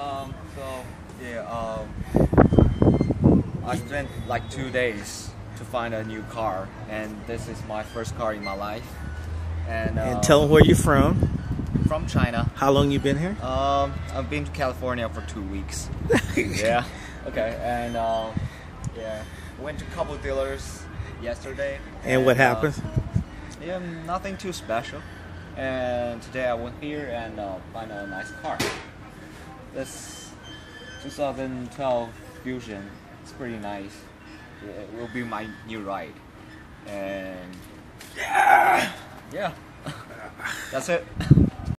I spent like 2 days to find a new car, and this is my first car in my life. And tell them where you're from. From China. How long you been here? I've been to California for 2 weeks. Yeah. Okay. And went to a couple dealers yesterday. And what happened? Yeah, nothing too special. And today I went here and find a nice car. This 2012 Fusion. It's pretty nice. It will be my new ride. And yeah, that's it.